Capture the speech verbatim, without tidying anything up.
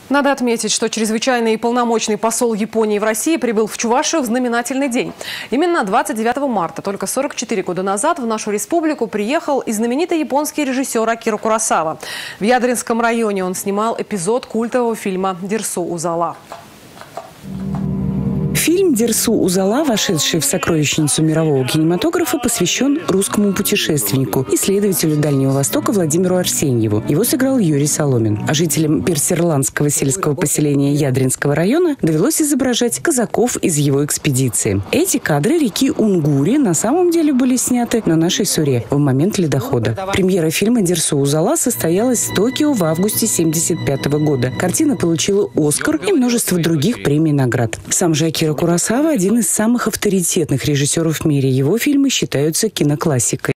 Надо отметить, что чрезвычайный и полномочный посол Японии в России прибыл в Чувашию в знаменательный день. Именно двадцать девятого марта, только сорок четыре года назад, в нашу республику приехал и знаменитый японский режиссер Акира Куросава. В Ядринском районе он снимал эпизод культового фильма «Дерсу Узала». Фильм «Дерсу Узала», вошедший в сокровищницу мирового кинематографа, посвящен русскому путешественнику, исследователю Дальнего Востока Владимиру Арсеньеву. Его сыграл Юрий Соломин. А жителям персерландского сельского поселения Ядринского района довелось изображать казаков из его экспедиции. Эти кадры реки Унгури на самом деле были сняты на нашей Суре в момент ледохода. Премьера фильма «Дерсу Узала» состоялась в Токио в августе семьдесят пятого года. Картина получила «Оскар» и множество других премий и наград. Сам же Акира Куросава – один из самых авторитетных режиссеров в мире. Его фильмы считаются киноклассикой.